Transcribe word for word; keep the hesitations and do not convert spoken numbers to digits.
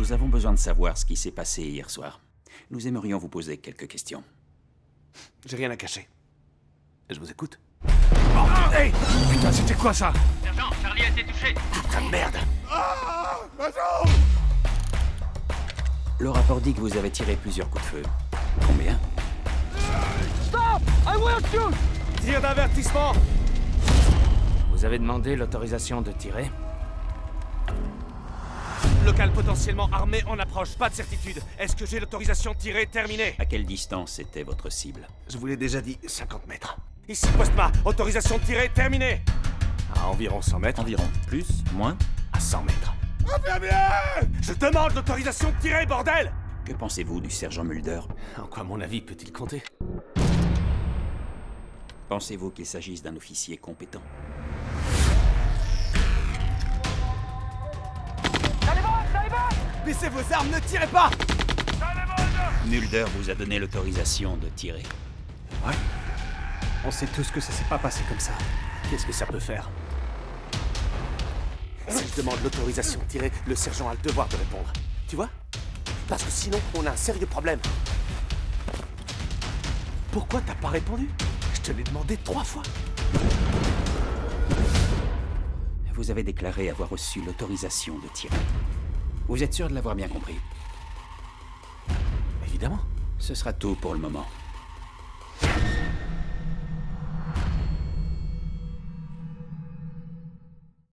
Nous avons besoin de savoir ce qui s'est passé hier soir. Nous aimerions vous poser quelques questions. J'ai rien à cacher. Je vous écoute. Oh, hey! Putain, c'était quoi ça? Sergent, Charlie a été touché. Putain de merde! Ah! Ma jambe! Le rapport dit que vous avez tiré plusieurs coups de feu. Combien? Stop! I will shoot! Tir d'avertissement! Vous avez demandé l'autorisation de tirer? Local potentiellement armé en approche, pas de certitude. Est-ce que j'ai l'autorisation de tirer? Terminé. À quelle distance était votre cible? Je vous l'ai déjà dit, cinquante mètres. Ici, Postma, autorisation de tirer, terminé. À environ cent mètres. Environ. Plus? Moins? À cent mètres. Infirmier! Je demande l'autorisation de tirer, bordel! Que pensez-vous du sergent Mulder? En quoi mon avis peut-il compter? Pensez-vous qu'il s'agisse d'un officier compétent? Baissez vos armes, ne tirez pas! Mulder vous a donné l'autorisation de tirer. Ouais. On sait tous que ça s'est pas passé comme ça. Qu'est-ce que ça peut faire? Si je demande l'autorisation de tirer, le sergent a le devoir de répondre. Tu vois? Parce que sinon, on a un sérieux problème. Pourquoi t'as pas répondu? Je te l'ai demandé trois fois. Vous avez déclaré avoir reçu l'autorisation de tirer. Vous êtes sûr de l'avoir bien compris? Évidemment. Ce sera tout pour le moment.